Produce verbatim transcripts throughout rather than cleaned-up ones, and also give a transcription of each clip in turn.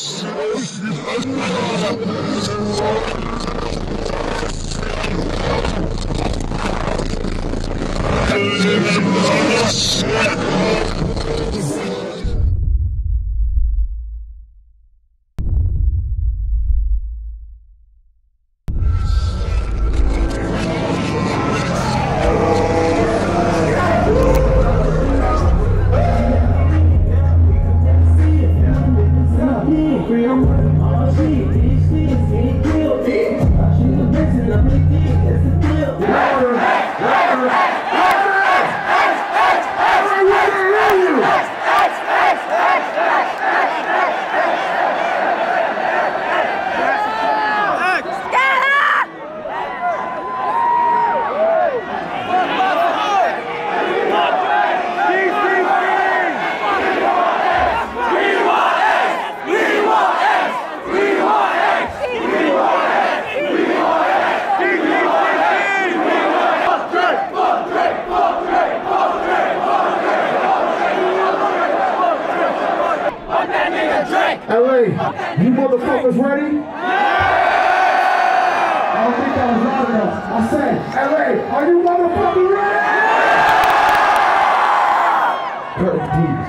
L A, you motherfuckers ready? Yeah! I don't think that was loud enough. I said, L A, are you motherfuckers ready? Yeah! Curtain, please.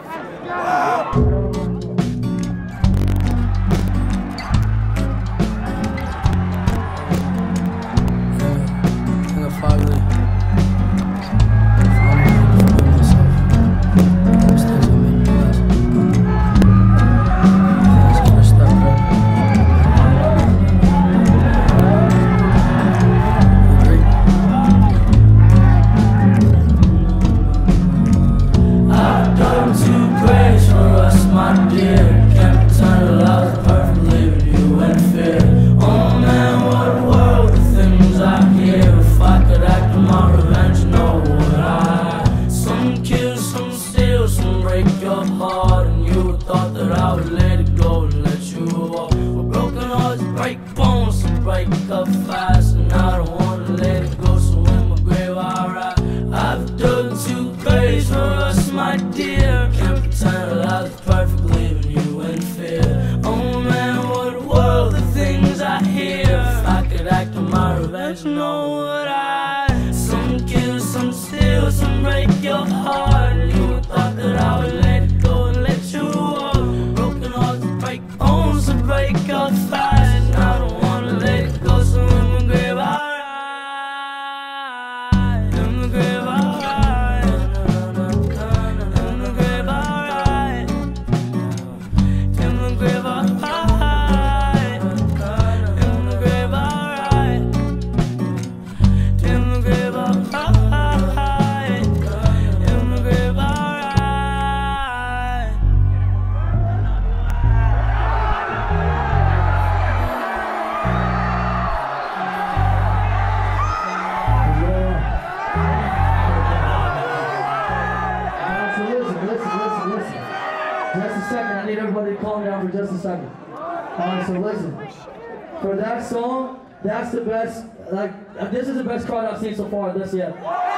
That's the best, like, this is the best crowd I've seen so far this year.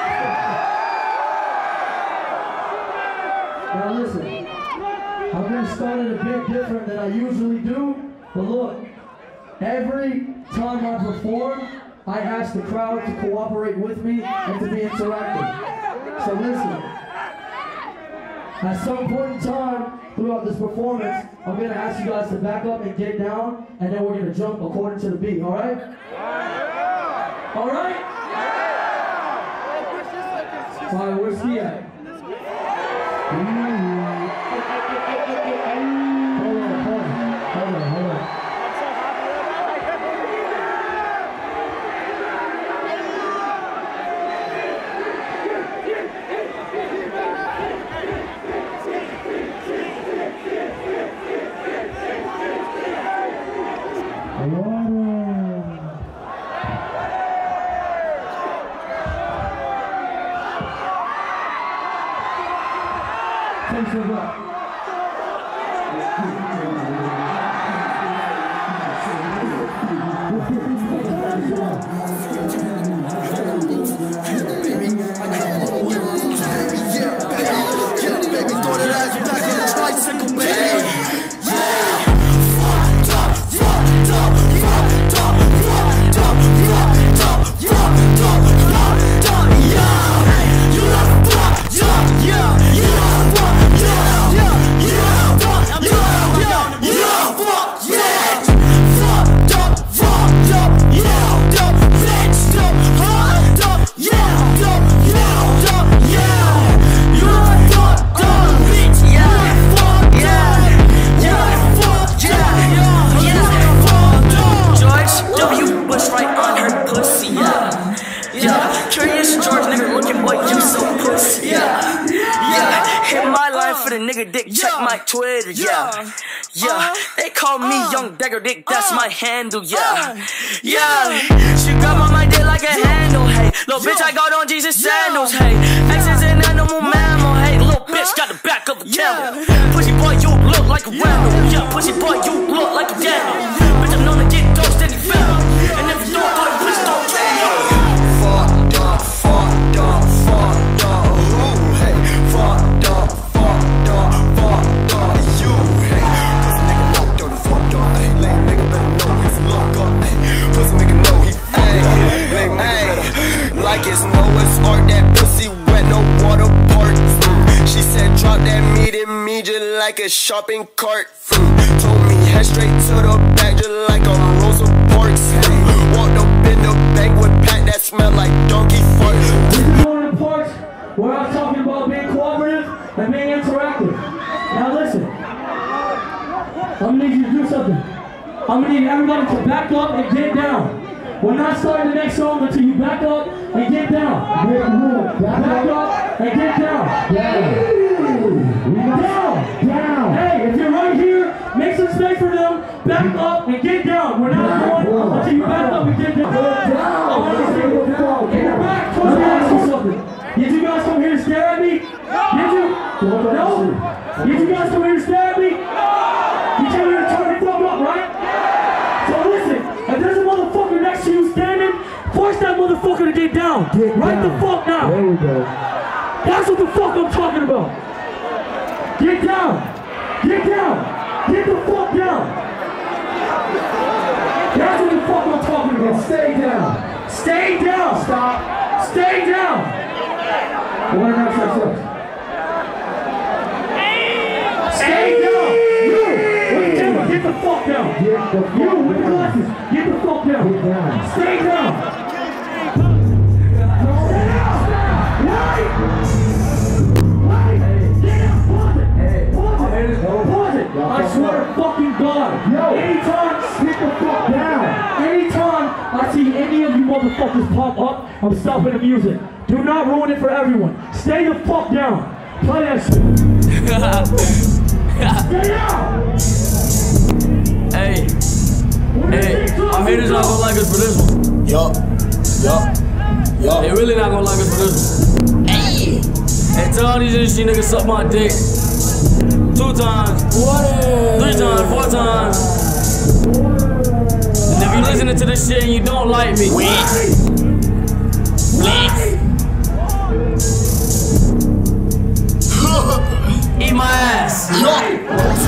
Now listen, I'm gonna start it a bit different than I usually do, but look, every time I perform, I ask the crowd to cooperate with me and to be interactive. So listen, at some point in time throughout this performance, I'm gonna ask you guys to back up and get down, and then we're gonna jump according to the beat, all right? Yeah. All right? Yeah. All right, where's he at? Mm. Hold on, hold on, hold on, hold on. like Twitter, yeah. Yeah, they call me Young Dagger Dick, that's my handle, yeah. Yeah, she grab on my dick like a handle, hey. Little bitch, I got on Jesus sandals, hey. X is an animal mammal, hey. Little bitch got the back of a camel. Pussy boy, you look like a ramble. Yeah, pussy boy, you look like a Daniel. Bitch, I'm known to get dope, steady family. And if you don't go to push, don't train you. Fucked up, fucked up, fucked up, ooh, hey. Fucked up, fucked up, fucked up, you, hey. Pussy nigga know dirty, fucked up, hey. Lame nigga better know he's locked up, hey. Pussy nigga know he hey, lame hey. Like it's Noah's Ark, that pussy wet, no water park. She said drop that meat in me just like a shopping cart. Told me head straight to the back just like a Rosa Parks. Walked up in the banquet pack that smell like donkey fart. This is one of the parts where I was talking about being cooperative and being interactive. Now listen, I'm gonna need you to do something. I'm gonna need everybody to back up and get down. We're not starting the next song until you back up and get down. Back up and get down. Down. Down. Down. Hey, if you're right here, make some space for them. Back up and get down. We're not going until you back up and get down. I want to see you in your back. Let me ask you something. Did you guys come here to stare at me? Did you? No? Did you guys come here to stare at me? You came here to turn the fuck up, right? So listen, if there's a motherfucker next to you standing, force that motherfucker to get down. Get right down. The fuck now. There we go. That's what the fuck I'm talking about. Get down. Get down. Get the fuck down. That's what the fuck I'm talking about. Stay down. Stay down. Stop. Stay down. What am I saying? Stay down. You. Get the fuck down. Get the fuck you with the glasses. Get the fuck down. Get down. Stay down. Stay down. Right. Pause it! I swear to fucking God! Yo, anytime, get the fuck down! Anytime I see any of you motherfuckers pop up, I'm stopping the music. Do not ruin it for everyone. Stay the fuck down. Play that shit. Stay down! Hey, hey, our haters not gonna like us for this one. Yup, yup, yup. They really not gonna like us for this one. Hey, hey, tell all these industry niggas suck my dick. Two times, three times, four times. And if you listening to this shit and you don't like me, wait, wait. Eat my ass. Relay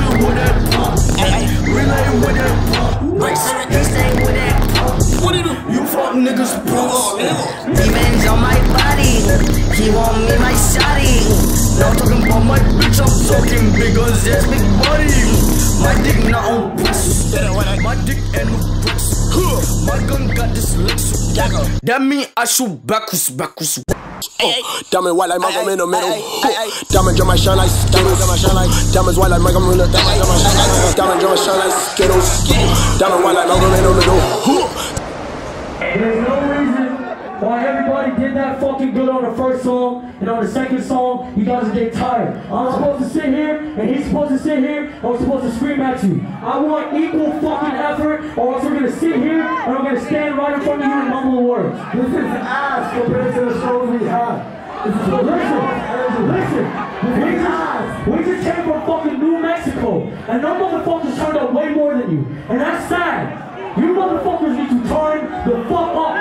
with it. Race, he stay with it. What do you do? You fuck niggas, bro. Demons on my body. He want me my shawty. Now talking about my bitch, I'm talking because there's big body. My dick not on press. My dick and no press. My gun got this Lexus dagger. That mean I shoot backwards, backwards. Oh, diamond white like Malcolm in the middle. Diamond drum my shine like Skittles. Diamonds white like Malcolm in the middle. Diamond drum my shine like Skittles. Diamond white like Malcolm in the middle. There's no reason why everybody did that fucking good on the first song, and on the second song, you guys get tired. I'm supposed to sit here, and he's supposed to sit here, and we're supposed to scream at you. I want equal fucking effort, or else we're gonna sit here, and I'm gonna stand right in front of you and mumble the words. This is ass compared to the shows we have. So listen, listen, we just, we just came from fucking New Mexico, and them motherfuckers turned up way more than you, and that's sad. You motherfuckers need to turn the fuck up.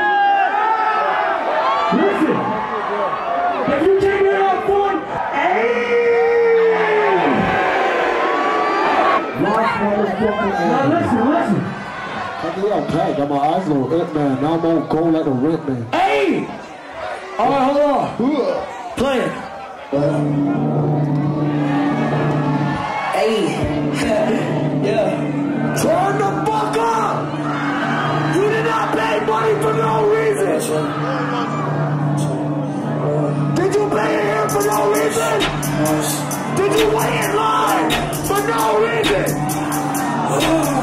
Listen, if you came here to have fun, hey! Now listen, listen. I'm tight, got my eyes on it, man. Now I'm on gold like a rent man. Hey! Alright, hold on. Play it. Hey, yeah. Turn the fuck up! You did not pay money for no reason! Did you pay here for no reason? Did you wait in line for no reason?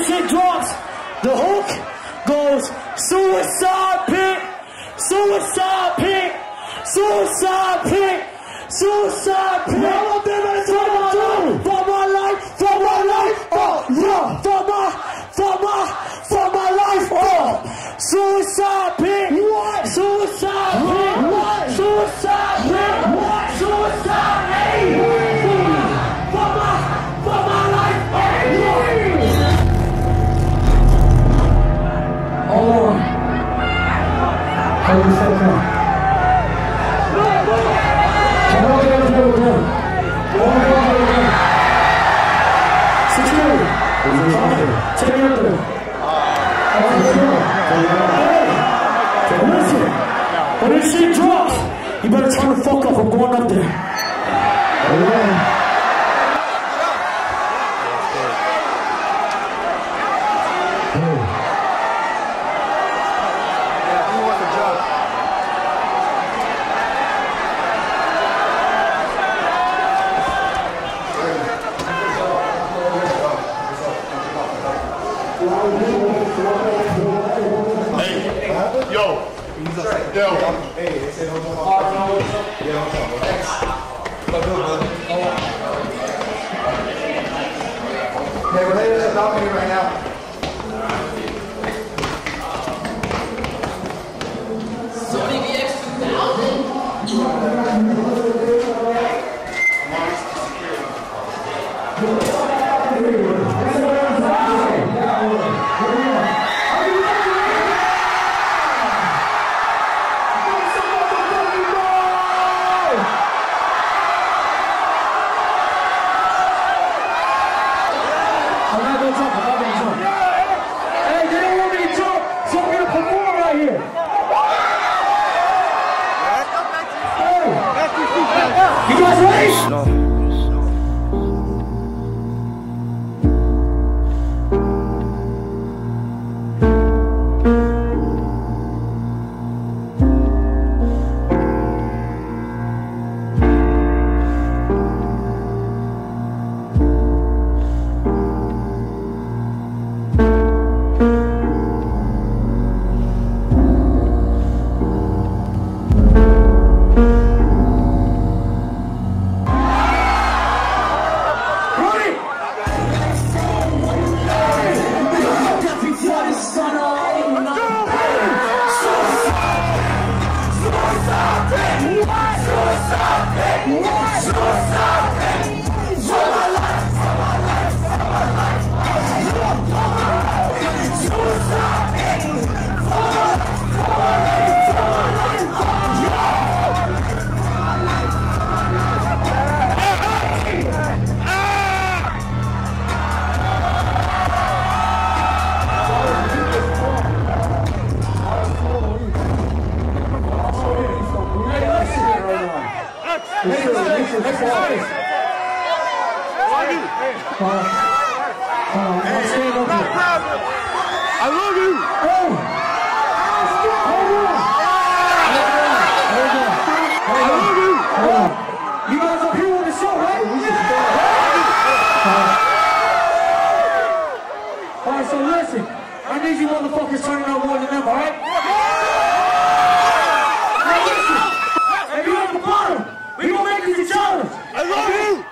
this shit drops, the hook goes suicide pit, suicide pit, suicide pit, suicide pit. All of them is what I do for my life, for my life, oh yeah, for my, for my, for my life, oh. Suicide pit, what? Suicide pit, what? Suicide pit, what? Suicide, hey, for my, for my, for my life, hey. Hold on. Hold on a second. Come on, get up, get up, get up. Come on, get up, get up. Security. Take it up there. Hey, listen. When this shit drops, you better turn the fuck up. I'm going up there. Alright. Hey, yo, yo. Hey, they said don't talk. Yeah, don't talk. Thanks. Hey, we're headed to the balcony right now. Sony V X two thousand? You guys ready? No. I love you. Hey! Hold on! Hold on! I love you. Hold on! You guys up here on the show, right? Alright, so listen. I need you motherfuckers turning out more than them, alright? Now listen! If you're at the bottom, we gonna make this a challenge! I love you.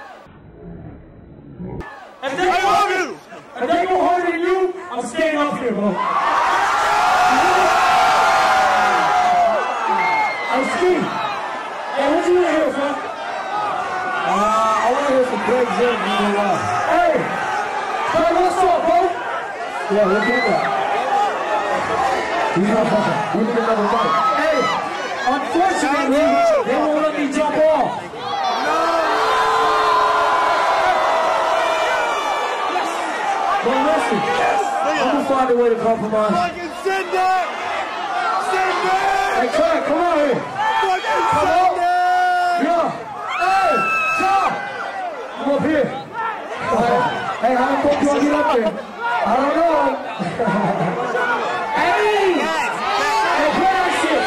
If they I love you. If they go harder than you, I'm staying up here, bro. Hey, Steve. Hey, what you want to hear, son? Uh, I want to hear some Greg Zinn, you know why. Hey! Hey, what's up, bro? Yeah, we'll get that. We need another fight. Hey! Unfortunately, they won't let me jump off. But listen, I'm gonna find a way to compromise. Fucking send that. Send that. Hey, Craig, come on here. Fucking Come send on. that. Yeah. Hey, Tom. Come up here. Hey, hey, how the fuck do I get up there? I don't know. Hey. Hey, play that shit.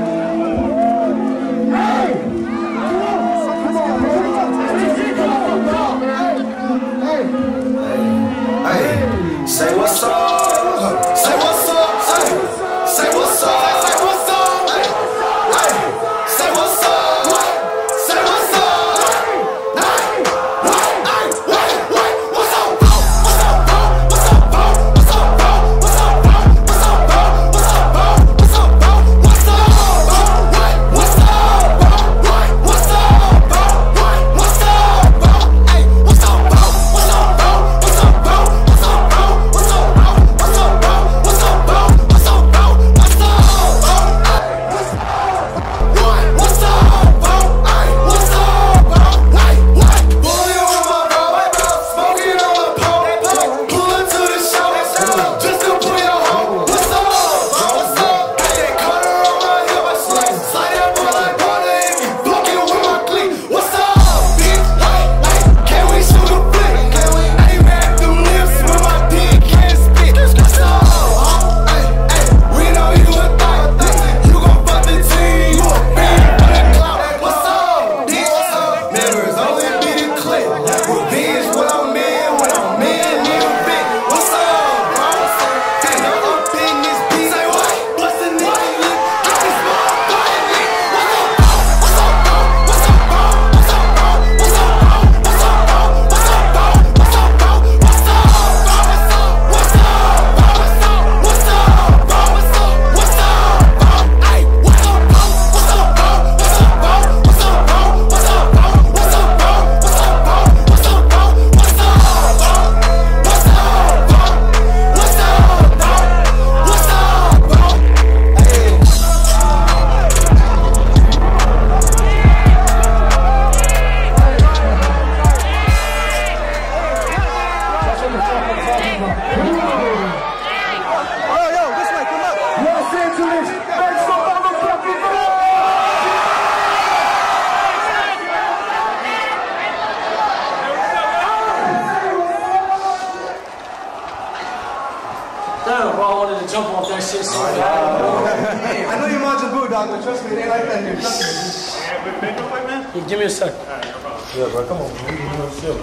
Hey. Come on, bro. This shit, come on. jump off that shit so bad. I know you're Majin Buu, dog, but trust me, it ain't like that here. Trust me. Yeah, but make a fight, man. Hey, give me a sec. Yeah, bro, come on, man. You know, chill.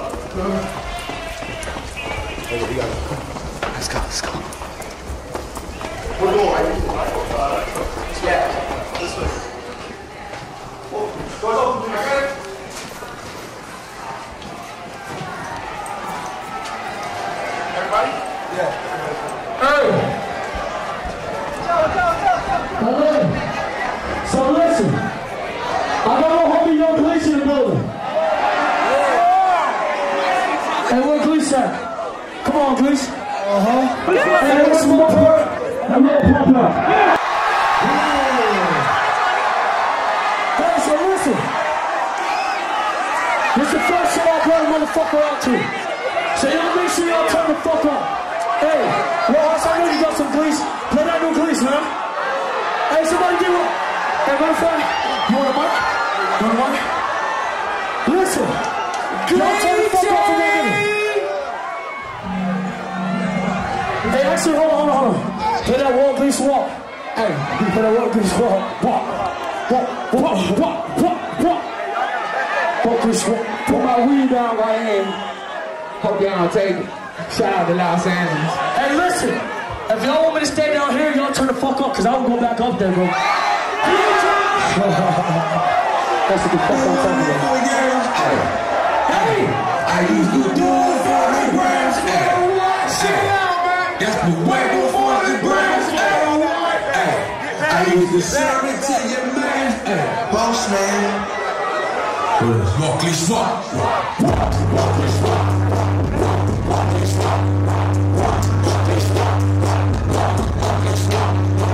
Hey, we got it. Let's go, let's go. We're going right here. Yeah. This way. Go, go, go. Everybody? Yeah. Hey! Hello. So listen, I got my homie Young Gleese in the building. Hey, where Gleese at? Come on, Gleese. Uh-huh. Hey, let's smoke her. And we'll pump up. Hey, so listen. This is the first shit I'll bring a motherfucker out to. So y'all make sure y'all turn the fuck up. Hey, Ross, I know you got some Gleese. Play that new Gleese, man. Hey, somebody give up. Hey, matter of fact, you want a mic? You want a mic? Listen. Y'all turn the fuck up for me. Hey, actually, hold on, hold on, hold on. Play that Wall Gleese walk. Hey, you play that Wall Gleese walk. Walk, walk, walk, walk, walk, walk. Wall Gleese walk. Put my weed down right here. Hope y'all don't take it. Shout out to Los Angeles. Hey, listen. If y'all want me to stay down here, y'all turn the fuck up, because I will go back up there, bro. That's what the fuck I'm talking about. Hey! I used to do it for the grams, hey. That's the way before the grams, hey. I used to serve it to your man, hey. Boss man. Walk this walk. Walk, walk this walk. Walk this walk. Walk this walk. Walk this walk.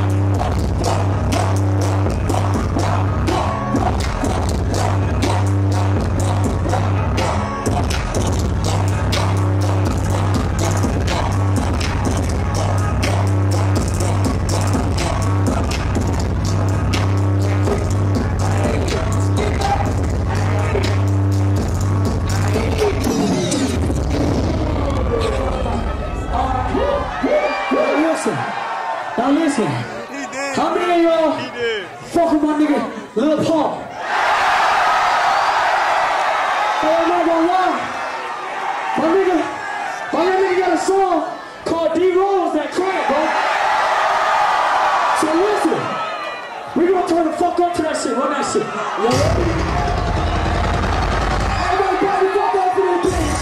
Now listen, how many of y'all fuck with my nigga Lil Pump? Oh, I'm not gonna lie. My nigga, my nigga got a song called D-Rose That Crack, bro. So listen, we gonna turn the fuck up to that shit, run that shit. Everybody turn the fuck up to that bitch.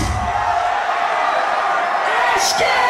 Ashkin!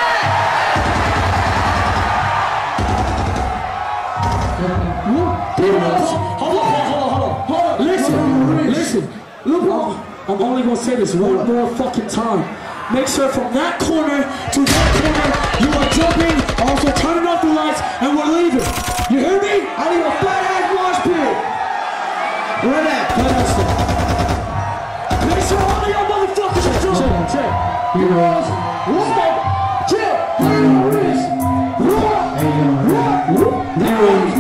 Hold on, hold on, hold on, hold on, hold on. Listen, listen. Look, I'm, I'm only gonna say this one more fucking time. Make sure from that corner to that corner, you are jumping, also turning off the lights, and we're leaving. You hear me? I need a flat ass wash pit. Where that? Where that stuff? Make sure all of y'all motherfuckers are jumping. Check, check. You guys, what's up? Chill. Hey, yo, Riz. What? Hey, yo, Riz. What?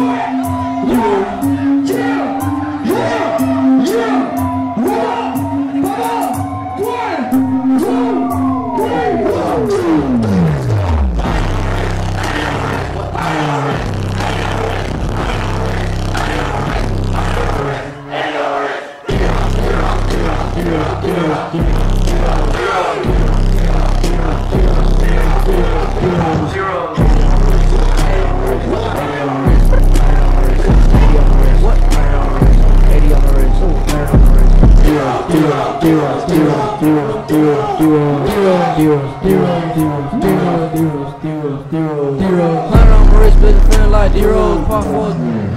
Planet on my wrist, bitch, feeling like D-Rose, pop forward.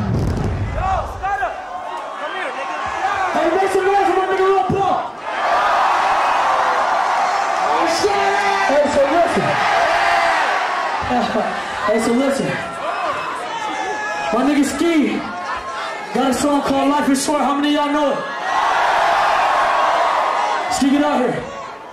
Hey, make some noise for my nigga Lil Pump. Hey, so listen. Hey, so listen. My nigga Ski got a song called Life is Short. How many of y'all know it? Ski, get out here.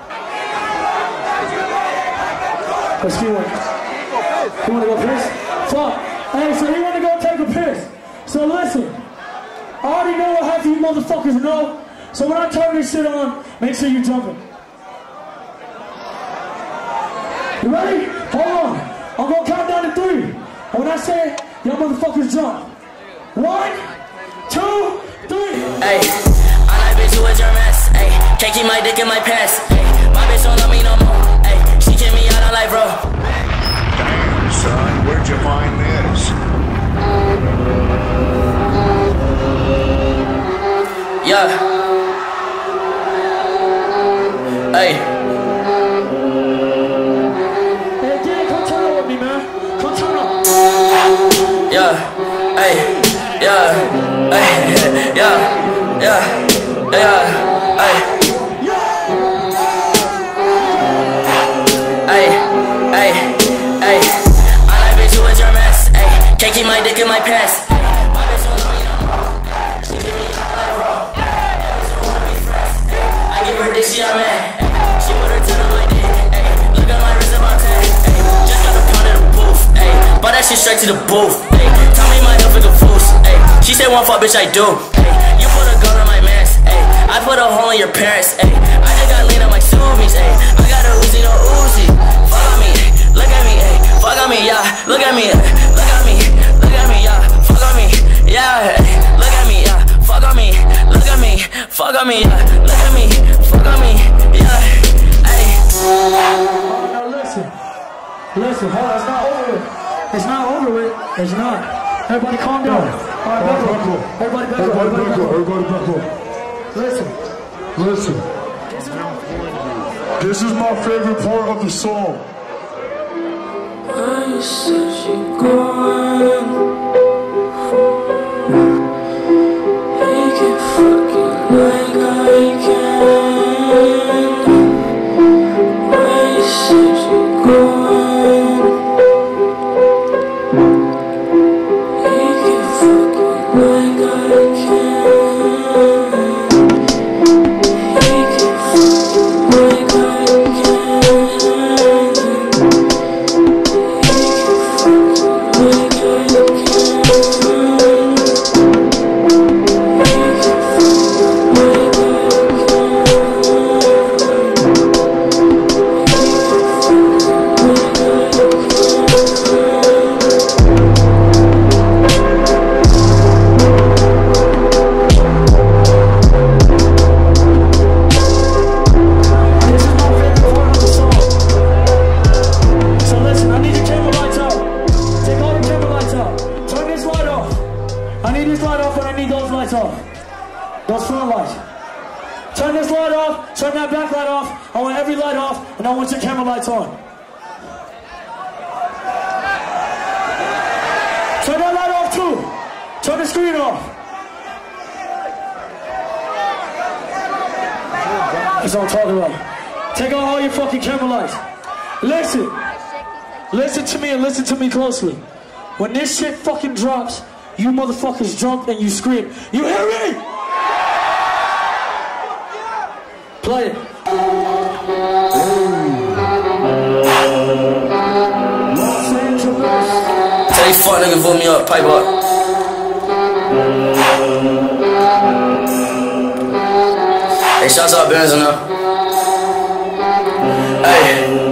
Let's Ski one. You wanna go piss? Fuck. Hey, so he wanna go take a piss. So listen. I already know what half of you motherfuckers know. So when I turn this shit on, make sure you jumping. You ready? Hold on. I'm gonna count down to three. And when I say, y'all motherfuckers jump. One, two, three. Hey, I like bitch who is your mess. Hey, can't keep my dick in my pants. Hey, my bitch don't love me no more. Hey, she kick me out, I'm like, bro. Damn, son, where'd you find this? Yeah. Hey. Hey, Dan, come turn up with me, man. Come turn up. Yeah. Hey. Yeah. Hey. Yeah. Yeah. Yeah. Hey. Hey. Hey. Hey. I like bitch who is your mess. Hey. Can't keep my dick in my pants. She a man, she put her tongue on my dick, ayy. Look at my wrist about ten, ayy. Just got a pound in the booth, ayy. Bought that shit straight to the booth, ayy. Tell me my health is a foos, ayy. She said one fuck, bitch, I do, ayy. You put a gun on my mans, ayy. I put a hole in your parents, ayy. I just got lean on my Subies, ayy. I got a Uzi, no Uzi. Fuck on me, look at me, ayy. Fuck on me, yeah. Look at me, look at me, look at me, yeah. Fuck on me, yeah. Look at me, yeah. Fuck on me, look at me, fuck on me, yeah. Look at me. Fuck on me, yeah, ayy. Oh, now listen. Listen, hold on, it's not over with. It's not over with. It's not. Everybody calm down. All right, back up. Everybody back up. Everybody back up. Everybody back up. Listen. Listen. This is my favorite part of the song. I said she going. He can fucking like I can. Those front lights. Turn this light off, turn that back light off. I want every light off, and I want your camera lights on. Turn that light off too. Turn the screen off. That's what I'm talking about. Take out all your fucking camera lights. Listen. Listen to me and listen to me closely. When this shit fucking drops, you motherfuckers jump and you scream. You hear me? Play it. Los Angeles. Tell these fuck niggas vote me up, pipe up. Hey, shouts out Benz and up. Hey.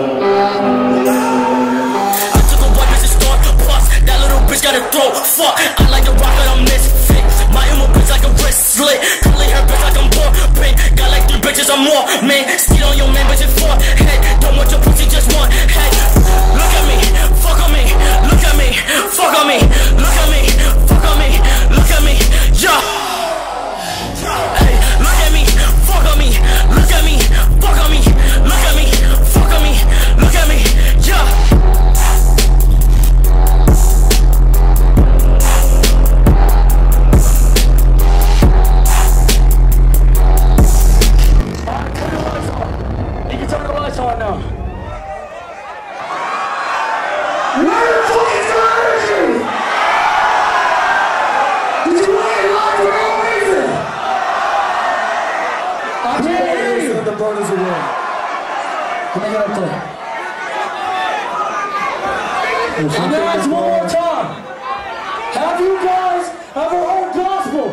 I took a white bitch and store plus. That little bitch got a throat. Fuck. I like the rock, but I'm misfit. My emo bitch like a wrist slit. Curly hair bitch like I'm born. Pink. Got like three bitches or more. Man, steal on your man, bitch, it's four. Hey, don't want your pussy, just one. Hey, look at me. Fuck on me. Look at me. Fuck on me. Look at me. Fuck on me. Look at me. Yeah. Hey, look at me. Fuck on me. Look at me. Fuck on me. Look at me. Fuck on me. Look at me. Yeah. On now. Where the fuck is your energy? Did you wait live for no reason? I can't hear you. The brothers are wrong. Let me get up there. I'm gonna ask one more time. Have you guys ever heard gospel?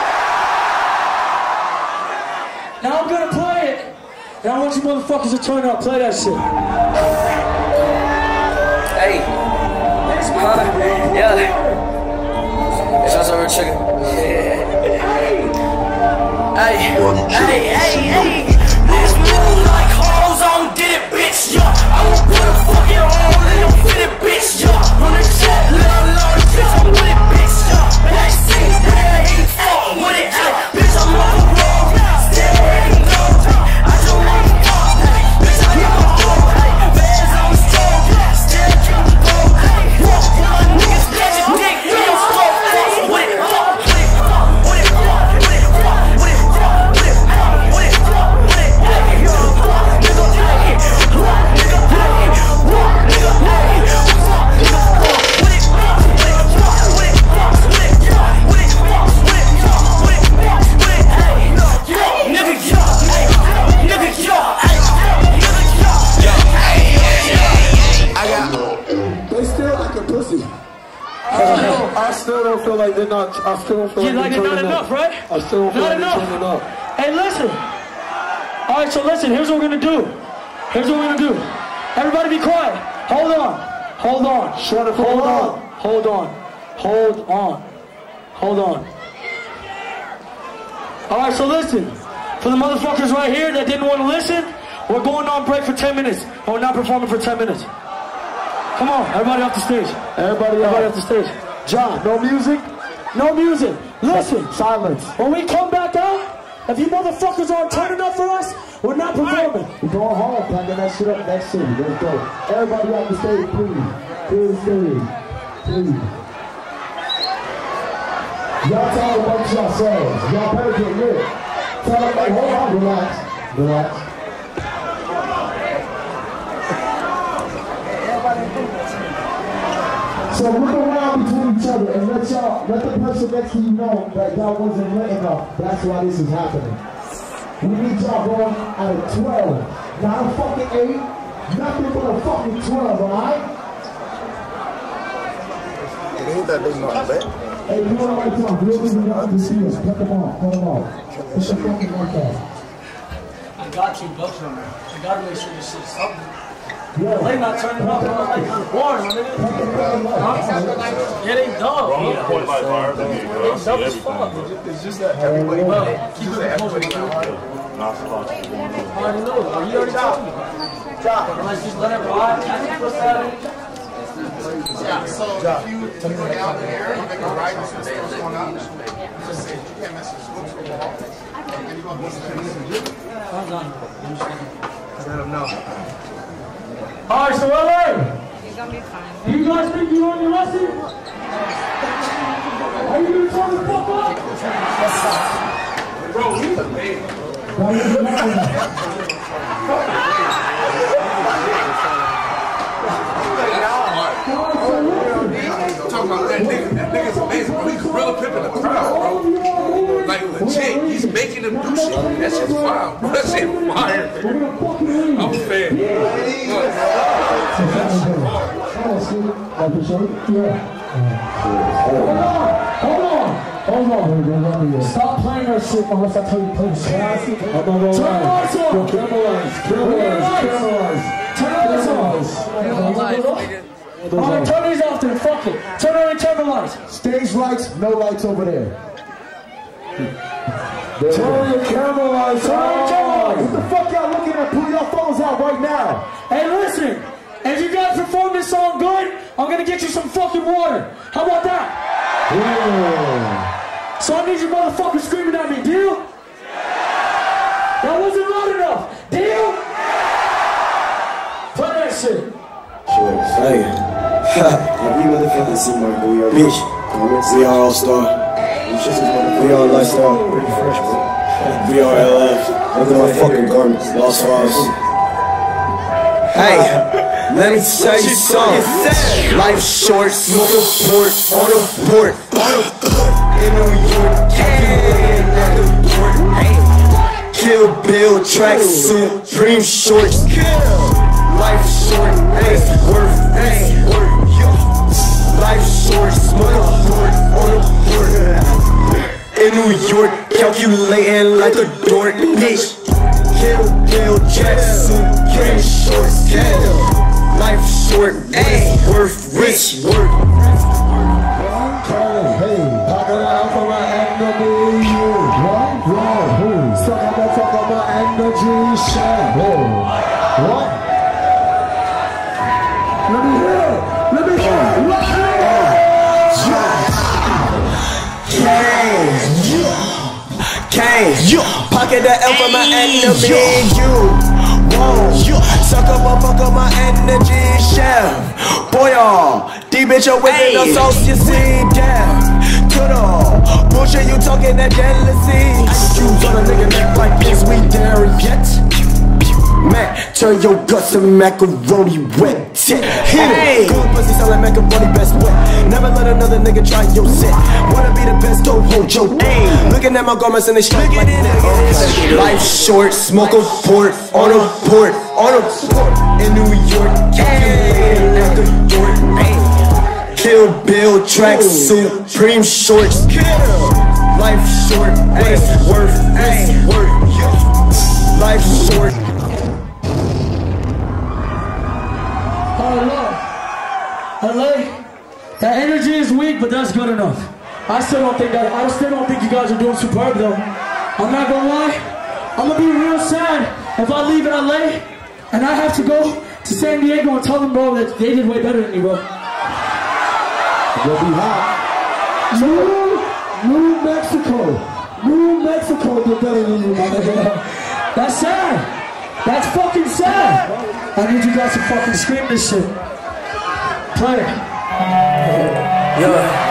Now I'm gonna play it. And I want you motherfuckers to turn up, play that shit. Hey. Huh? Yeah. It's also real chicken. Hey, hey, hey, hey. Let's move like hoes on get it, bitch. Yeah. I will put a fucking hole in your fitted, bitch. Yeah. On the jet, little low, bitch. I'm with it, bitch. Yeah. Backseat, real heat, fuck with it. Bitch, I'm on the road. Still ready to go. I just want to go. Bitch, I got a hole. Bands on the stroke. Still keep the boat. Walk with my niggas, catch a dick. Real slow. Fuck with it. Fuck with it. Fuck with it. Fuck with it. Fuck with it. Fuck with it. Fuck with it. Fuck with it. Hey, yo. Fuck, nigga. Hey. Fuck, nigga. Hey. Fuck, nigga. Hey. Fuck, nigga. Fuck with it. Fuck with it. Fuck with it. Fuck with it. Fuck with it. Fuck with it. Fuck with it. Fuck with it. Hey. Yo, nigga, yo. Hey. Nigga, yo. Hey. Nigga, yo. Yo. Hey. I got. They still like a pussy. I still don't feel like they're not. I still don't feel You like like they're it not turning enough, up. right? I still don't feel Not like enough. they're turning up. Hey, listen. All right, so listen. Here's what we're gonna do. Here's what we're gonna do. Everybody, be quiet. Hold on. Hold on. Shut up. Hold on. Hold on. Hold on. Hold on. All right, so listen. For the motherfuckers right here that didn't want to listen, we're going on break for ten minutes, and we're not performing for ten minutes. Come on, everybody off the stage. Everybody, everybody off the stage. John, no music? No music. Listen. Silence. When we come back out, if you motherfuckers aren't turning up for us, we're not performing. We're going home, packing that shit up next city. Let's go. Everybody off the stage, please. Please, please. Please. Y'all talk amongst yourselves. Y'all better get lit. Tell them, like, hold on, relax. Relax. So look around between each other and let y'all, let the person next to you know that y'all wasn't lit enough. That's why this is happening. We need y'all going at a twelve. Not a fucking eight. Nothing but a fucking twelve, alright? Hey, you know what I'm talking? We'll leave it up to see us. Cut them off. Cut them off. Put the fucking work out. I got you, bro. I gotta make sure this shit's something. Yeah. They not turning up, bro. Like, I'm bored, my nigga. It ain't dog. Bro, point by bar, then you go It's see dope as everything. fuck. bro. It's just that everybody, Bro, keep keep it it everybody. Not supposed to be. I already know. Bro. You already told me. Let's just let it ride. I can push that in. Yeah, so if you take it out there, you make a right, you see what's going on. Just say, you can't mess with switch the wall. And you're going to be I'm done. let them know. All right, so L A. You're gonna be fine. You guys think you on your lesson? Are you gonna turn the fuck up? Bro, we the baby. Talking about that nigga, that nigga's amazing, bro. He's gorilla pimping the crowd, bro. Like legit, he's making them do shit. That shit's wild, bro. That shit fire, man. I'm a fan. Hold on. Hold on. Stop playing that shit unless I tell you to play the shit. Turn the lights on. Turn the lights. Turn the lights. Turn the lights. Turn the lights on. Alright, turn these off then, fuck it. Turn on and turn the lights. Stage lights, no lights over there. Turn the camera lights on. Turn the camera lights. What the fuck y'all looking at? Pull your phones out right now. Hey, listen. If you guys perform this song good, I'm gonna get you some fucking water. How about that? Yeah. So I need you motherfuckers screaming at me. Deal? That wasn't loud enough. Deal? Play that shit. Hey, ha, you motherfucking see my boy, we are bitch. We are all star. We are lifestyle. We are L F. Look at my fucking garments, lost files. Hey, let me tell you something. Life's short, smoke a port on a port. In New York, calculating at the port. Kill Bill, tracksuit, dream shorts. Life short, it's worth, it's worth, yo. Life short, smoke a port on a port. In New York, calculating like a dork, bitch. Kill Bill, tracksuit, dream shorts. Life short, it's worth, rich work. Hey, pack it out for my enemy. What? What? Suck up the fuck of my energy. Share. What? Let me hear it. Let me hear it. Let me hear it. Kane, Kane, pocket the L for my enemy. You won't suck up a fuck of my energy. Chef, boy, y'all, D bitch, you're with the sauce, you see, damn. To the bullshit, you talking that jealousy. Ice cubes on a nigga neck like this, we there yet. Man, turn your guts to macaroni wet. Hit it. Good pussy sound like macaroni best wet. Never let another nigga try your set. Wanna be the best, go hold your aim. Looking at my garments and they strike like that. Life short, smoke a port, on a port, on a port. In New York, calculating after York. Kill Bill, track suit, Supreme shorts. Life short, what it's worth, it's worth. Life short. L A, that energy is weak, but that's good enough. I still don't think that. I still don't think you guys are doing superb, though. I'm not gonna lie. I'm gonna be real sad if I leave L A and I have to go to San Diego and tell them, bro, that they did way better than me, bro. You'll be hot. New, New Mexico. New Mexico did better than you, my nigga. That's sad. That's fucking sad. I need you guys to fucking scream this shit. Play it. Yo.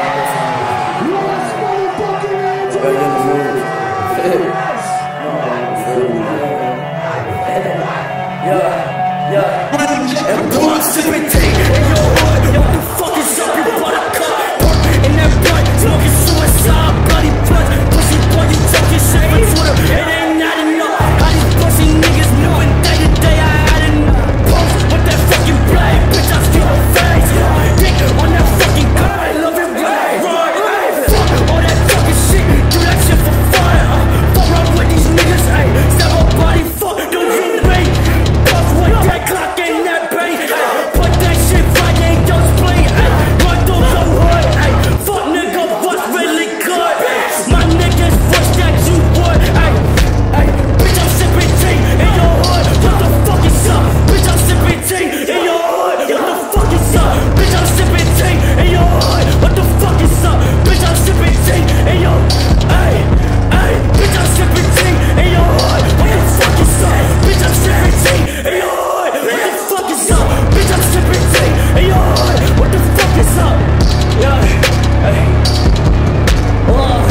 Yeah, yeah. And one sipping tea in your heart. What the fuck is up, you buttercup? In that butt, smoking suicide, bloody blood. Pussy boy, you talking shit on Twitter. It ain't not enough. How these pussy niggas knowing day to day I had enough. Post with that fucking blade, bitch, I steal a face. Dick on that fucking gun, I love it right. Fuck all that fucking shit, do that shit for fun. Uh, fuck around with these niggas, ayy. Stab my body, fuck, don't you wait. Puff with that clock in that brain. Put that shit right, ain't just play. Run through so hard, ayy. Fuck nigga, what's really good? My niggas wish that you would, ayy. Ayy, bitch, I'm sipping tea in your hood. What the fuck is up? Bitch, I'm sipping tea in your hood. What the fuck is up? Bitch, I'm sipping tea in your hood. What the fuck is up? Bitch, I'm sipping tea in your ayy, ayy. Bitch, I'm sipping tea in your hood. What the fuck is up? Bitch, I'm sipping tea in your hood. What the fuck is up? Bitch, I'm sipping tea in your hood. What the fuck is up? Yeah, ayy. Oh.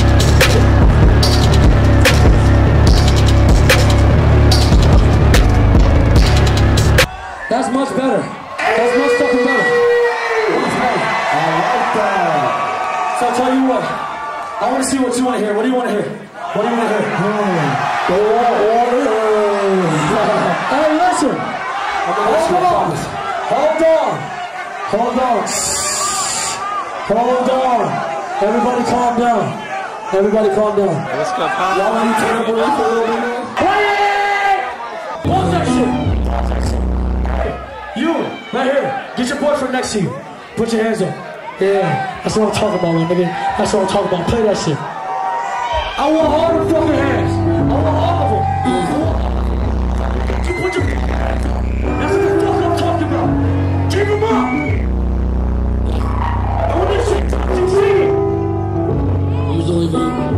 That's much better. That's much fucking better. Much better. I like that. So I'll tell you what. I want to see what you want to hear. What do you want to hear? What do you want to hear? They want water. Hey, listen. Hold on. Hold on. Hold on. Hold on. Everybody calm down. Everybody calm down. Let's go, pal. Y'all want to turn up a little bit, a little bit more? Quiet! Pause that shit. You, right here. Get your boyfriend next to you. Put your hands up. Yeah, that's what I'm talking about, my nigga. That's what I'm talking about. Play that shit. I want all the fucking hands. I want all of them. You put your... That's what the fuck I'm talking about. Keep them up. I want this shit to succeed. Who's the leader?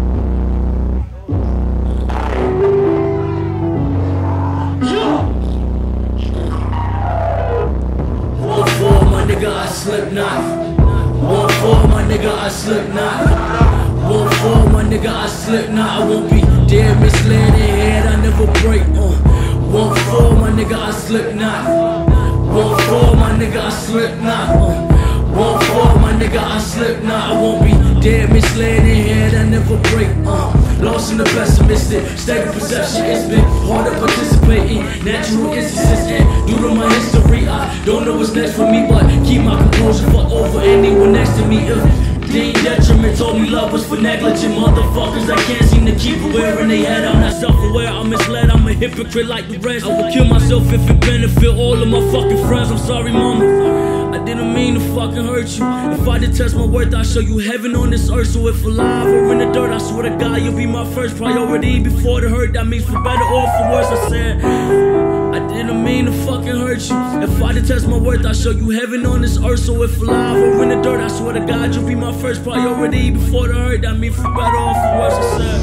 One for my nigga, I slip knot. One for my nigga, I slip knot. One for my nigga, I slip knot. I won't be dead, misled in head, I never break. Uh. One for my nigga, I slip knot. One for my nigga, I slip knot. Uh. One for my nigga, I slip knot. I won't be dead, misled in head, I never break. Uh. Lost in the pessimistic state of perception. It's been hard to participate in natural instances, and due to my history, I don't know what's next for me, but keep my composure for over anyone next to me. If deemed detriment, told me love was for negligent motherfuckers that can't seem to keep aware in their head. I'm not self-aware, I'm misled, I'm a hypocrite like the rest. I would kill myself if it benefit all of my fucking friends. I'm sorry, mama. I didn't mean to fucking hurt you. If I did test my worth, I'll show you heaven on this earth. So if alive or in the dirt, I swear to God, you'll be my first priority before the hurt. That means for better or for worse. I said, I didn't mean to fucking hurt you. If I did test my worth, I'll show you heaven on this earth. So if alive or in the dirt, I swear to God, you'll be my first priority before the hurt. That means for better or for worse. I said.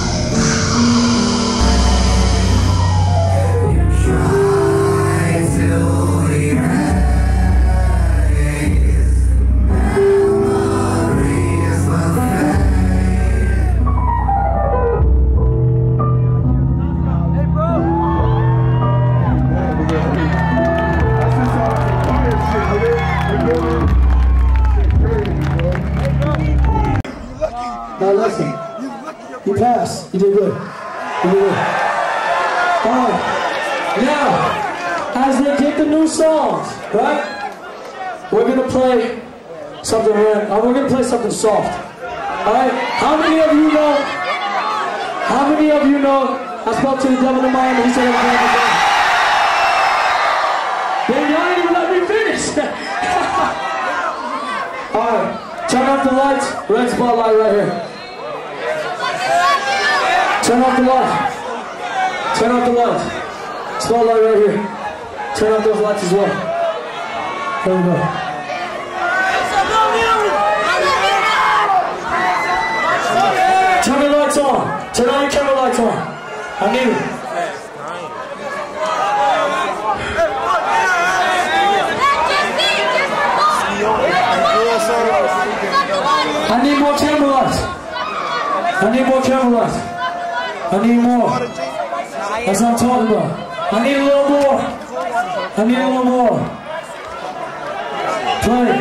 Now listen, you passed, you did good, you did good. Alright, now, as they get the new songs, right, we're gonna play something random, uh, we're gonna play something soft. Alright, how many of you know, how many of you know, I spoke to the devil in Miami, he said I'm going to be then y'all didn't even let me finish. Alright, turn off the lights, red spotlight right here. Turn off the light. Turn off the lights. Spotlight right here. Turn off those lights as well. There we go. Turn the lights on. Turn all your camera lights on. I need it. I need more camera lights. I need more camera lights. I need more. That's what I'm talking about. I need a little more. I need a little more. Play.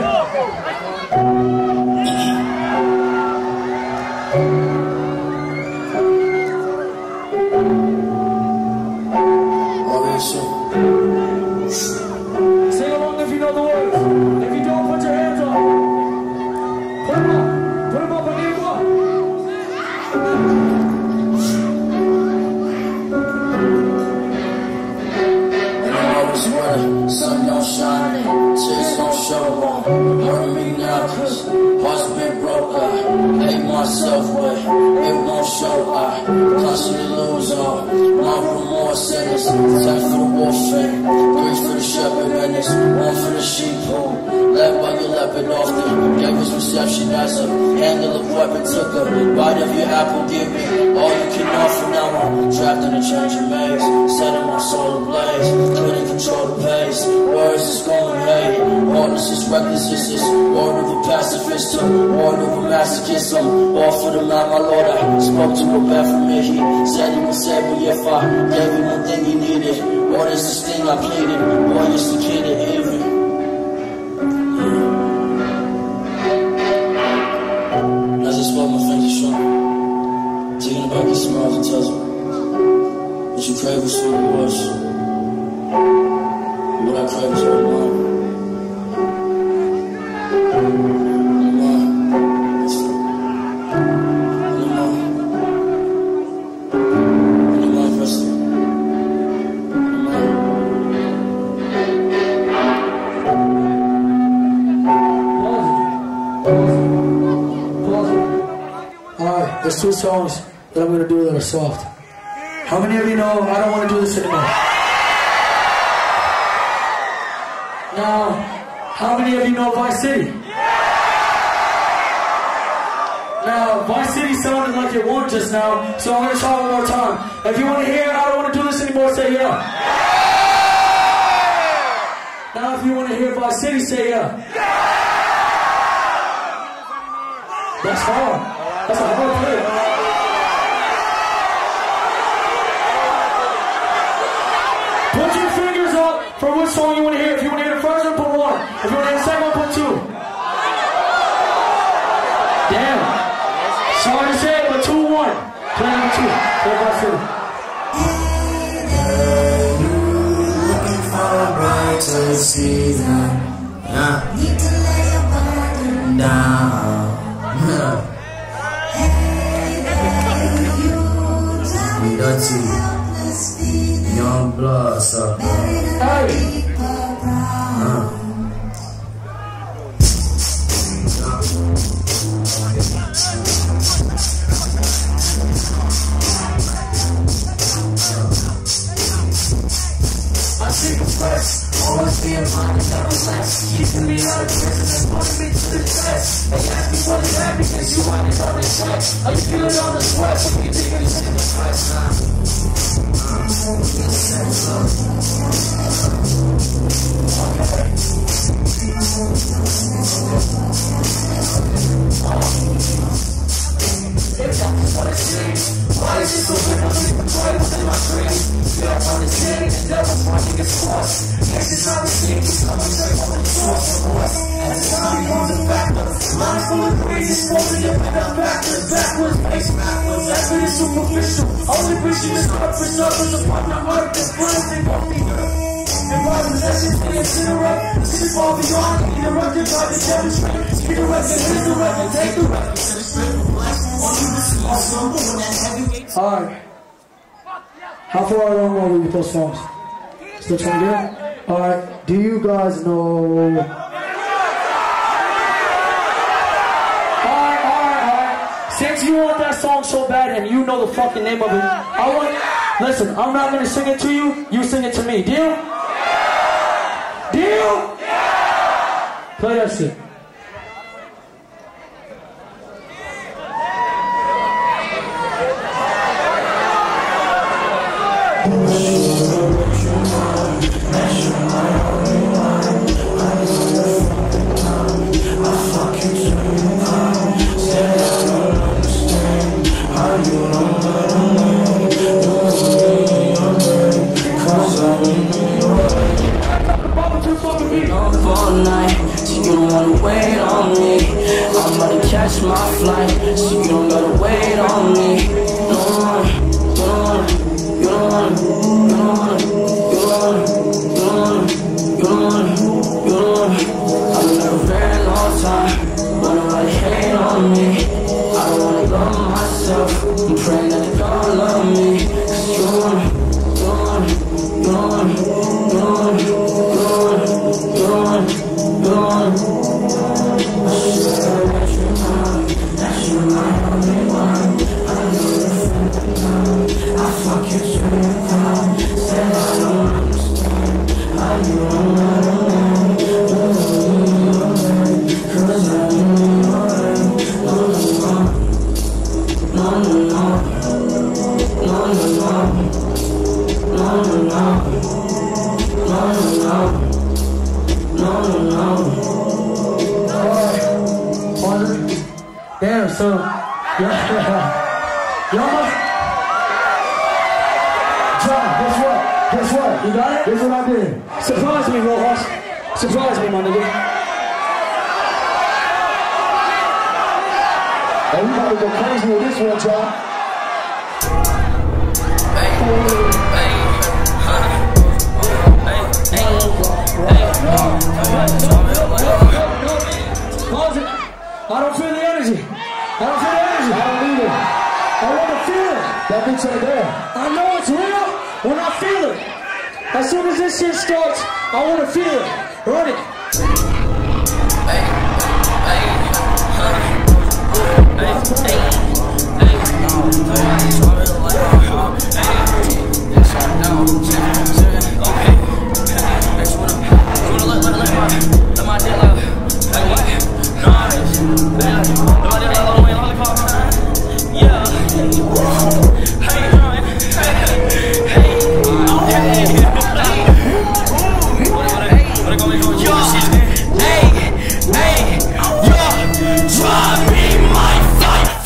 Sing along if you know the words. If you don't, put your hands up. Put them up. Put them up. I need more. Sun don't shine, tears don't show on. Hurt me now, cause heart's been broke. I hate myself, but it won't show. I constantly lose all my remorse and it's time for the warfare. Grace for the shepherd and it's one for the sheep who led by your leopard often. Gave his perception as a handle of weapon. Took a bite of your apple, give me all you can offer. Now I'm trapped in a changing maze, setting my soul ablaze. Couldn't control the pace. Words is going hate. Hardness is reckless. This is word of a pacifist to word of a masochist. I'm all for the man, my Lord. I spoke to a bad for me. He said he would save me if I gave him one thing he needed. What is this thing I pleaded? Boy, used to kid it even. As I spoke, my fingers strong. Taking about these smiles and tells me what you crave was for the worst. What I crave is all mine. There's two songs that I'm going to do that are soft. How many of you know I don't want to do this anymore? Now, how many of you know Vice City? Now, Vice City sounded like it won just now, so I'm going to try one more time. If you want to hear I don't want to do this anymore, say yeah. Now, if you want to hear Vice City, say yeah. That's hard. That's a hard play. Put your fingers up for which song you want to hear. If you want to hear the first one, put one. If you want to hear the second one, put two. Damn. Sorry to say it, but two one. Play number two. Play by two. Looking for a brighter season. Yeah. Need to lay your burden down. We dirty, young blood sucker. Hey. Uh. express. Always being minded, never less. Keeping me out of prison and putting me to the test. They ask me what is happiness, you want it on the check. Are you feeling all the sweat? What you think is in the press now? Why is it so good? I'm sleeping quiet within my dreams. Feel like I'm the king, the devil's watching his course. Next is how the snake is coming straight from the source of us. At the time, he was a factor. Mind full of crazy, supposed to up backwards, backwards, face backwards. That's what is superficial. Only vision is up for suffers upon the earth that's blessing of the earth. And while the lessons they incinerate, this is far beyond. Interrupted by the demonstrate. Speak the record, hit the record, take the record. Alright. How far along are we with those songs? Still trying to get it? Alright. Do you guys know... Alright, alright, alright. Since you want that song so bad and you know the fucking name of it, I want... Listen, I'm not gonna sing it to you, you sing it to me. Deal? Deal? Play that shit. Catch my flight, so you don't gotta wait on me. No, you don't wanna, you don't wanna, you don't wanna, you don't wanna, you don't wanna, you don't wanna, you don't wanna. I've been there a very long time, but nobody hate on me. I don't wanna love myself, I'm praying that they don't love me. Cause you don't wanna, you don't wanna, you don't wanna, you don't wanna, you don't wanna, you don't wanna, you don't wanna. Damn, so y'all must. John, guess what? Guess what? You got it? Guess what I did? Surprise me, Rojas. Surprise me, my nigga. Hey, we gotta go crazy with this one, John. Pause it. I don't feel the energy. I don't feel the energy. I don't either. I want to feel it. That bitch right there. I know it's real when I feel it. As soon as this shit starts, I want to feel it. Run it. Hey, hey, huh. Hey, hey,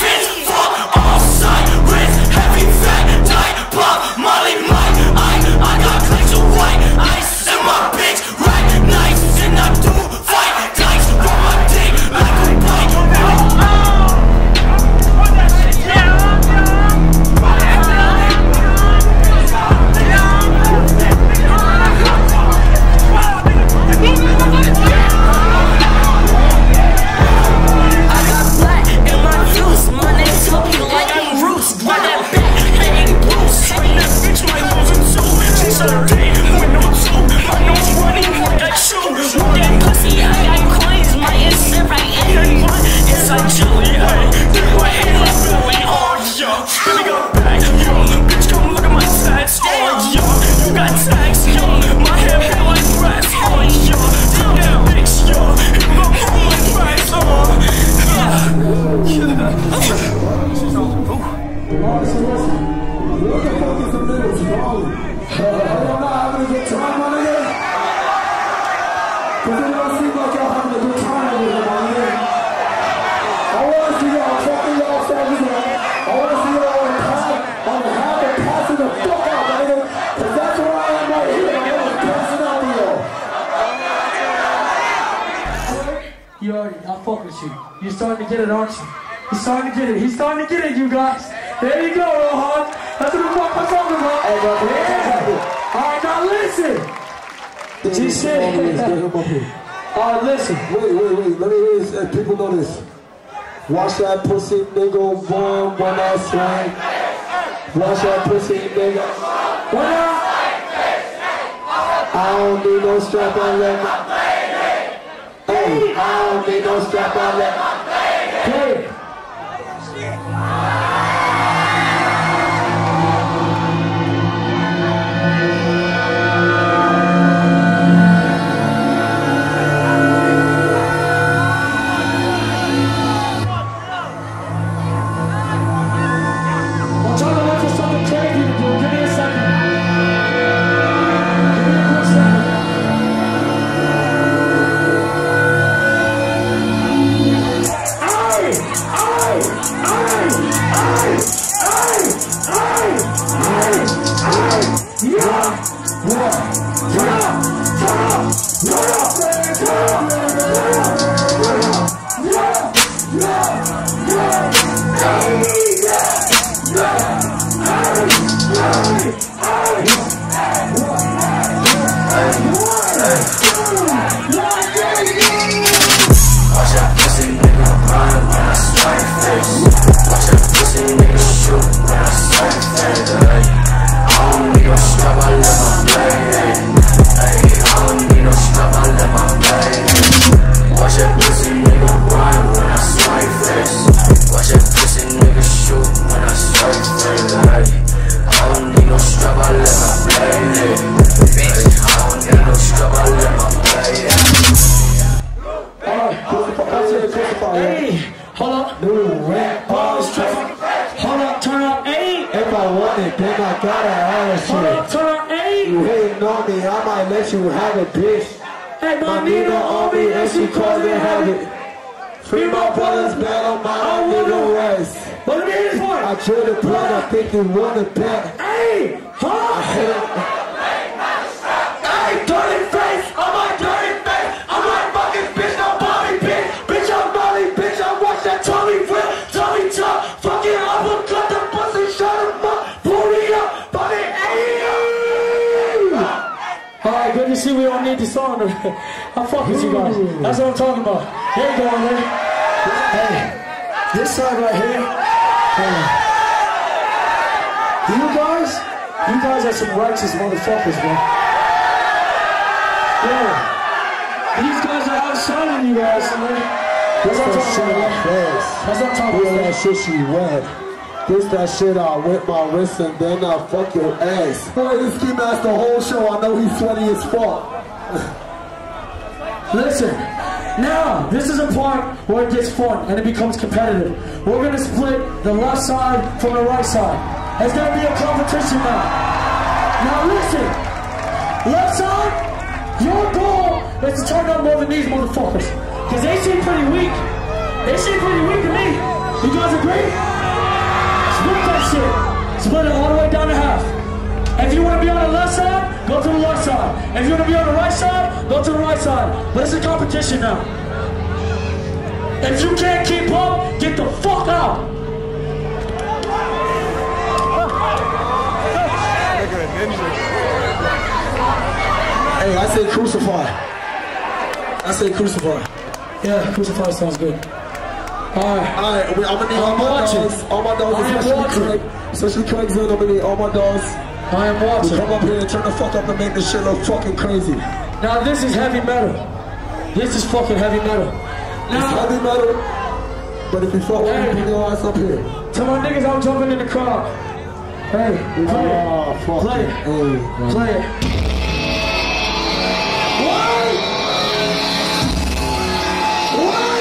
I fuck with you. You're starting to get it, aren't you? He's starting to get it. He's starting to get it, you guys. There you go, Rohan. That's what the fuck I'm talking about. Hey, bro, yeah. All right, now listen. G shit. All right, listen. Wait, wait, wait. Let me hear this. If people know this. Watch that pussy nigga boom when I swing. Watch that pussy nigga. What up? I don't need no strap on let my Hey, I don't need no strap on let my Play. You have a bitch. Hey, my nigga on me and she calls it habit. Free my brothers bad on my own nigga rice. What do you mean for? I drew the blood, I think you wanna bet. Hey, huh? Hey, dirty face, I'm my dirty face. I'm like fucking bitch, I'm Bobby bitch. Bitch, I'm Molly, bitch, I watch that Tommy whip, Tommy chop. Fucking uppercut the pussy, shut him up, pull me up, Bobby, hey. Alright, good to see we don't need the song. I fuck with you guys. That's what I'm talking about. Here you go, man. Hey, this side right here. Hey. You guys, you guys are some righteous motherfuckers, man. Yeah. These guys are outshining you guys, man. That's what I'm talking about. That's what I'm talking about. That shit she wet. This that shit I whip my wrist and then I fuck your ass. Boy, this ski mask the whole show. I know he's sweaty as fuck. Listen, now this is a part where it gets fun and it becomes competitive. We're gonna split the left side from the right side. It's gonna be a competition now. Now listen, left side, your goal is to turn up more than these motherfuckers. Cause they seem pretty weak. They seem pretty weak to me. You guys agree? Split that shit. Split it all the way down to half. If you want to be on the left side, go to the left side. If you want to be on the right side, go to the right side. But it's a competition now. If you can't keep up, get the fuck out. Hey, I say crucify. I say crucify. Yeah, crucify sounds good. Alright, alright, I'm gonna need all my dogs, all my dogs, especially Craig, especially Craig's in, I'm gonna need all my dogs. I am watching. Come up here and turn the fuck up and make this shit look fucking crazy. Now this is heavy metal. This is fucking heavy metal. Now, it's heavy metal, but if you fuck with me, bring your ass up here. Tell my niggas I'm jumping in the crowd. Hey, play it. Oh, fuck play it. Hey, play it. What? What?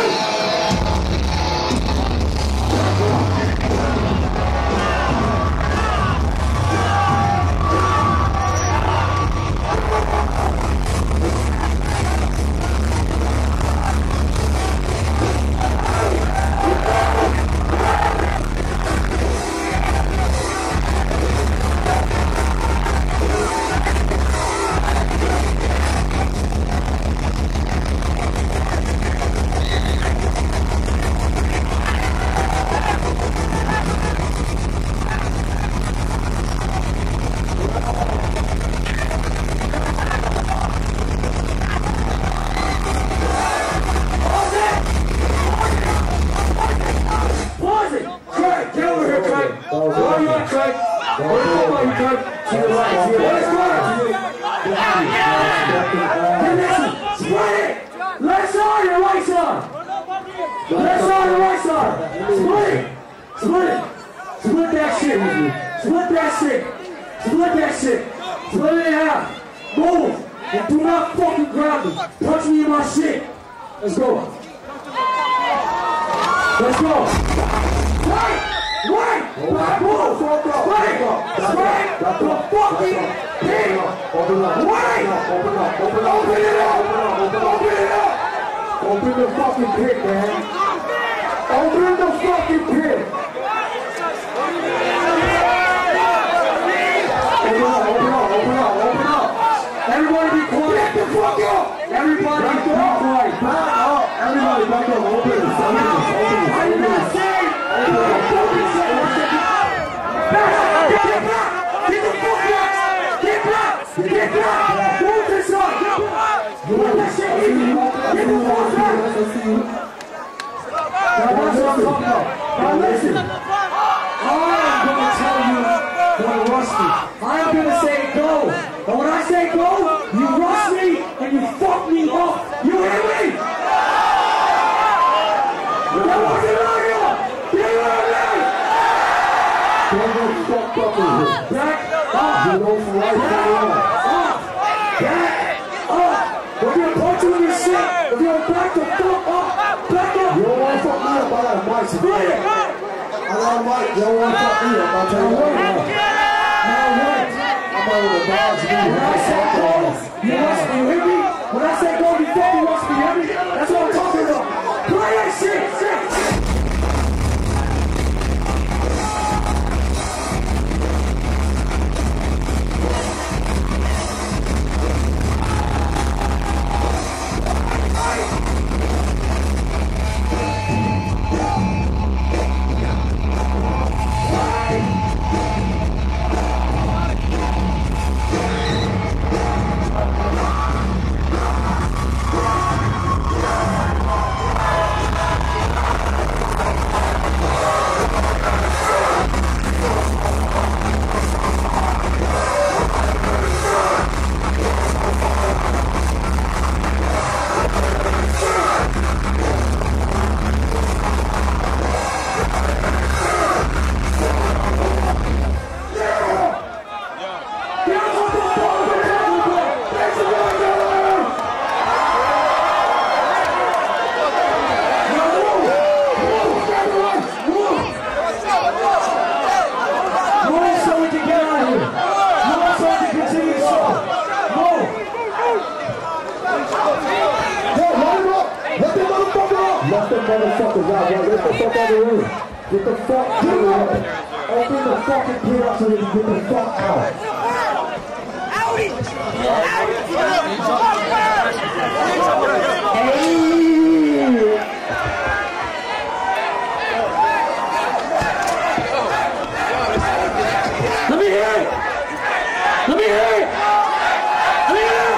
Split it. Split that shit with me. Split that shit. Split that shit. Split it in half. Move. And do not fucking grab me. Punch me in my shit. Let's go. Let's go. Wait! Wait! Move! Wait! Wait! The fucking pig! Wait! Open up! Open up! Open it up! Open it up! Open the fucking pig, man! Open the fucking pig! Open up! Open up! Open up! Open up! Everybody be quiet! Get the fuck up! Everybody be quiet! Back up! Everybody back up! Open it! Open it! Open it! I'm not saying! Open it! Open it! Get back! Get the fuck back! Get back! Get back! Move this up! Move that shit easy! Get the fuck back! Now that's what I'm talking about. Now listen. I'm gonna tell you when to rush me. I'm gonna say go. And when I say go, you rush me and you fuck me up. You hear me? That wasn't right here! You hear me? Don't get fucked up in here. Back up! You know for life, back up! Back up! We're gonna punch you in your shit! We're gonna back the fuck up! Back up! You don't wanna fuck me up, I got a mic today. I got a mic, you don't wanna fuck me up, I'll tell you what now. Now what? I'm out of the box, you when I say go, you rush me, you hear me? When I say go, you fucking rush me, you hear me? That's what I'm talking about! Play that shit! Shit! Let them motherfuckers out, right? Get the fuck out of the room. Get the fuck out of the room. Open the fucking kid up so they can get the fuck out. Hey! Let me hear it! Let me hear it! Let me hear it! Let me hear it!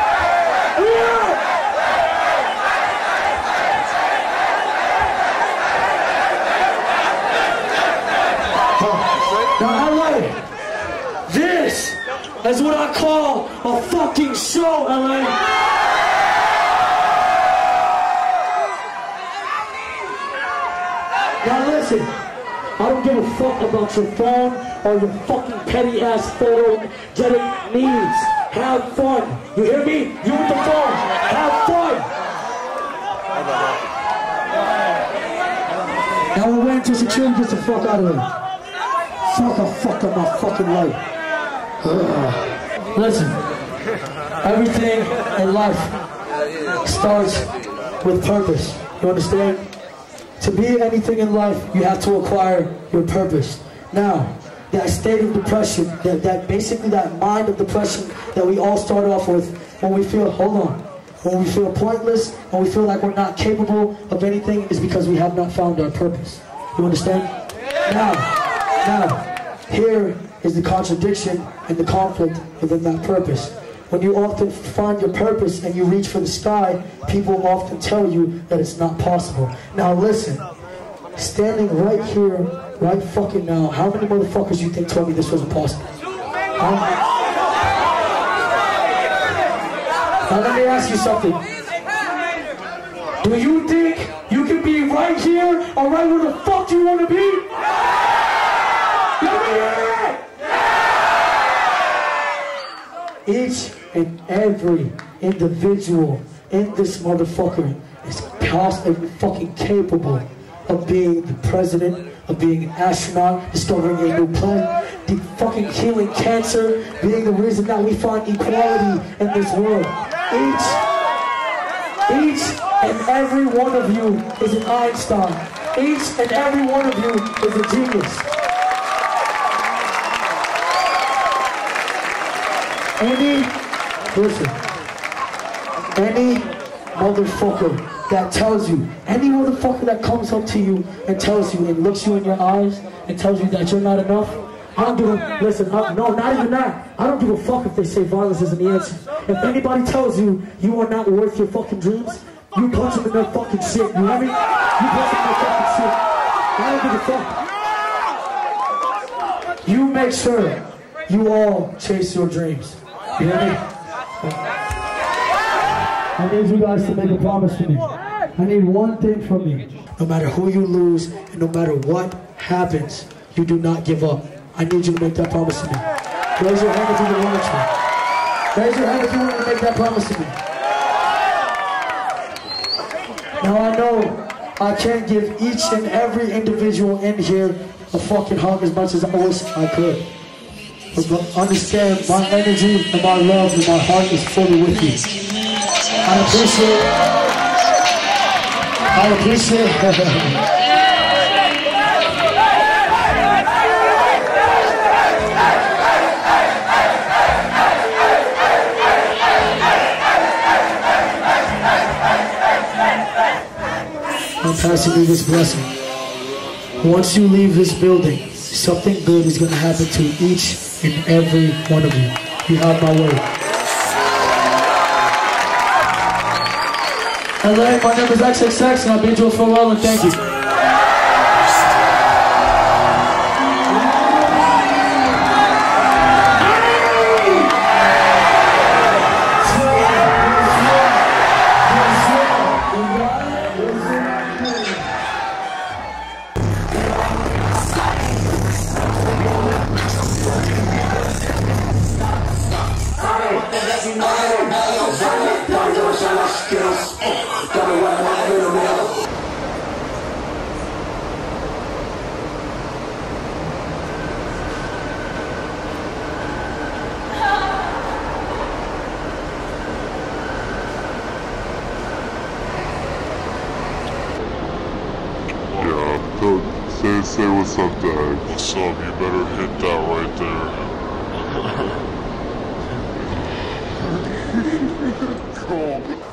Now, L A, this is what I call a fucking show, L A. Now listen, I don't give a fuck about your phone or your fucking petty ass photogetic needs. Have fun. You hear me? You with the phone. Have fun. Now we're waiting till security gets the fuck out of here. Fuck a fuck up my fucking life. Ugh. Listen, everything in life starts with purpose. You understand? To be anything in life, you have to acquire your purpose. Now, that state of depression, that, that basically that mind of depression that we all start off with when we feel, hold on, when we feel pointless, when we feel like we're not capable of anything, is because we have not found our purpose. You understand? Now, now, here is the contradiction and the conflict within that purpose. When you often find your purpose and you reach for the sky, people often tell you that it's not possible. Now listen, standing right here, right fucking now, how many motherfuckers you think told me this wasn't possible? Huh? Now let me ask you something. Do you think you can be right here or right where the fuck you want to be? Each and every individual in this motherfucker is past and fucking capable of being the president, of being an astronaut, discovering a new planet, the fucking healing cancer, being the reason that we find equality in this world. Each, each and every one of you is an Einstein. Each and every one of you is a genius. Any, listen, any motherfucker that tells you, any motherfucker that comes up to you and tells you and looks you in your eyes and tells you that you're not enough, I don't give a, listen, I, no, not even that. I don't give a fuck if they say violence isn't the answer. If anybody tells you you are not worth your fucking dreams, you punch them in their fucking shit, you hear me? You punch them in their fucking shit. I don't give a fuck. You make sure you all chase your dreams. You hear me? I need you guys to make a promise to me. I need one thing from you. No matter who you lose, and no matter what happens, you do not give up. I need you to make that promise to me. Raise your hand if you can want to. Raise your hand if you want to make that promise to me. Now I know I can't give each and every individual in here a fucking hug as much as I wish I could. But understand, my energy and my love and my heart is fully with you. I appreciate I appreciate I'm passing you this blessing. Once you leave this building, something good is going to happen to each and every one of you. You have my word. Hello, my name is Xxxtentacion and I bid you a farewell and thank you. Say, say what's up, Dad. What's up? You better hit that right there. Cool.